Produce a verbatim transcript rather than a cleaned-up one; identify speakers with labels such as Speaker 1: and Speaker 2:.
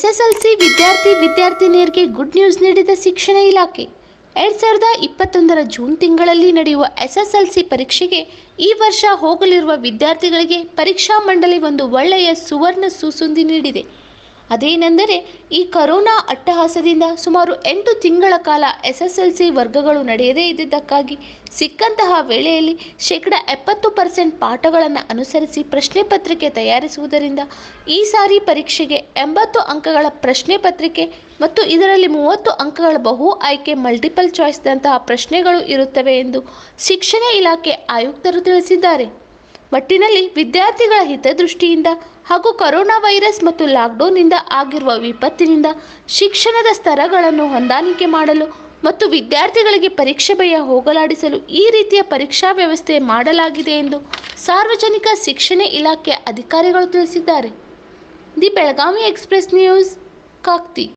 Speaker 1: S S L C ವಿದ್ಯಾರ್ಥಿ ವಿದ್ಯಾರ್ಥಿನಿಯರಿಗೆ good news ನೀಡಿದ ಶಿಕ್ಷಣ ಇಲಾಖೆ. ಎರಡು ಸಾವಿರದ ಇಪ್ಪತ್ತೊಂದರ ಜೂನ್ ತಿಂಗಳಲ್ಲಿ ನಡೆಯುವ ಎಸ್ ಎಸ್ ಎಲ್ ಸಿ ಪರೀಕ್ಷೆಗೆ ಈ ವರ್ಷ ಹೋಗಲಿರುವ ವಿದ್ಯಾರ್ಥಿಗಳಿಗೆ ಪರೀಕ್ಷಾ ಮಂಡಳಿ ಒಂದು ಒಳ್ಳೆಯ ಸುವರ್ಣ ಸುಸುಂದಿ ನೀಡಿದೆ. ಅದೇನೆಂದರೆ, ಈ ಕೊರೋನಾ ಅಟ್ಟಹಾಸದಿಂದ ಸುಮಾರು ಎಂಟು ತಿಂಗಳ ಕಾಲ ಎಸ್ ಎಸ್ ಎಲ್ ಸಿ ವರ್ಗಗಳು ನಡೆಯದೇ ಇದ್ದಿದ್ದಕ್ಕಾಗಿ ಸಿಕ್ಕಂತಹ ವೇಳೆಯಲ್ಲಿ ಶೇಕಡ ಎಪ್ಪತ್ತು ಪರ್ಸೆಂಟ್ ಪಾಠಗಳನ್ನು ಅನುಸರಿಸಿ ಪ್ರಶ್ನೆ ಪತ್ರಿಕೆ ತಯಾರಿಸುವುದರಿಂದ ಈ ಸಾರಿ ಪರೀಕ್ಷೆಗೆ ಎಂಬತ್ತು ಅಂಕಗಳ ಪ್ರಶ್ನೆ ಪತ್ರಿಕೆ ಮತ್ತು ಇದರಲ್ಲಿ ಮೂವತ್ತು ಅಂಕಗಳ ಬಹು ಆಯ್ಕೆ ಮಲ್ಟಿಪಲ್ ಚಾಯ್ಸ್ದಂತಹ ಪ್ರಶ್ನೆಗಳು ಇರುತ್ತವೆ ಎಂದು ಶಿಕ್ಷಣ ಇಲಾಖೆ ಆಯುಕ್ತರು ತಿಳಿಸಿದ್ದಾರೆ. ಒಟ್ಟಿನಲ್ಲಿ ವಿದ್ಯಾರ್ಥಿಗಳ ಹಿತದೃಷ್ಟಿಯಿಂದ ಹಾಗೂ ಕೊರೋನಾ ವೈರಸ್ ಮತ್ತು ಲಾಕ್ಡೌನ್ನಿಂದ ಆಗಿರುವ ವಿಪತ್ತಿನಿಂದ ಶಿಕ್ಷಣದ ಸ್ತರಗಳನ್ನು ಹೊಂದಾಣಿಕೆ ಮಾಡಲು ಮತ್ತು ವಿದ್ಯಾರ್ಥಿಗಳಿಗೆ ಪರೀಕ್ಷೆ ಭಯ ಹೋಗಲಾಡಿಸಲು ಈ ರೀತಿಯ ಪರೀಕ್ಷಾ ವ್ಯವಸ್ಥೆ ಮಾಡಲಾಗಿದೆ ಎಂದು ಸಾರ್ವಜನಿಕ ಶಿಕ್ಷಣ ಇಲಾಖೆ ಅಧಿಕಾರಿಗಳು ತಿಳಿಸಿದ್ದಾರೆ. The Belagavi express news, Kakti.